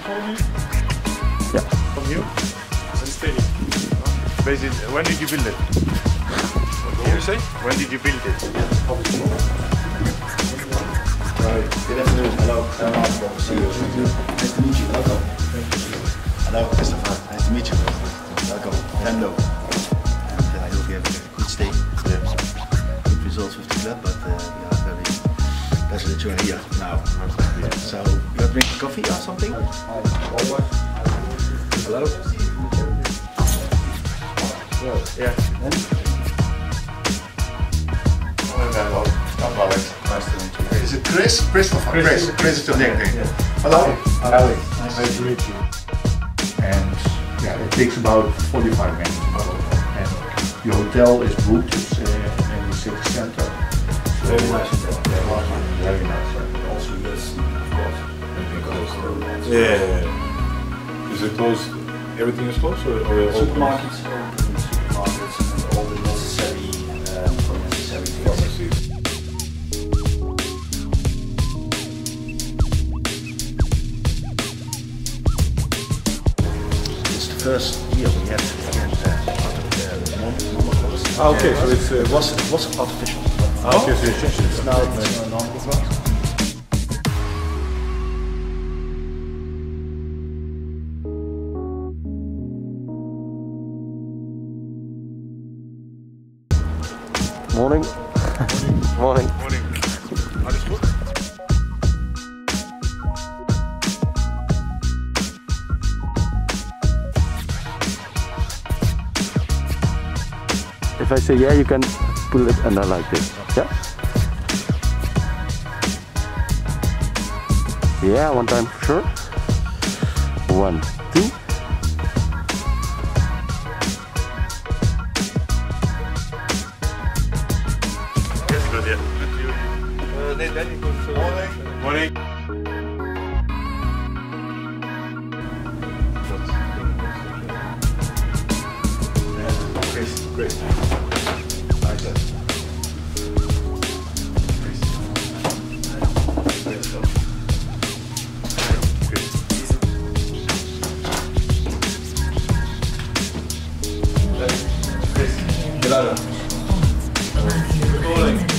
Yeah. From you? And steady. Basically, when did you build it? What did you say? When did you build it? Good afternoon. Hello. See you. Nice to meet you. Welcome. Hello, Kristopher. Nice to meet you. Welcome. Venlo. And I hope you have a good stay. Good results with the club, but we are very pleased that you're here now. So, you are drinking coffee or something? Hello. Yeah. Nice to meet you. Is it Chris? Kristopher. Chris is the nickname. Yeah. Hello. Alex, Nice to meet you. And yeah, it takes about 45 minutes. And your hotel is booked. It's in the city center. So, Very nice. Very nice. Also, yes, of course. Yeah. Is it closed? Everything is closed or Supermarkets open, supermarkets and all the necessary things. It's the first year we have again okay, so it's it was artificial. okay, so it's changed. It's now normal grass. Morning. Morning. Morning. Alles goed? If I say yeah, you can pull it under like this. Yeah? Yeah, one time for sure. 1, 2. Yes, good, yeah. Nee, then it goes morning. Chris. Like that. Chris. Get out of. Good morning.